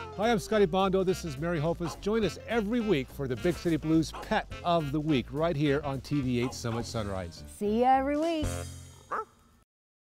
Hi, I'm Scotty Bondo. This is Mary Hofus. Join us every week for the Big City Blues Pet of the Week right here on TV8 Summit Sunrise. See you every week.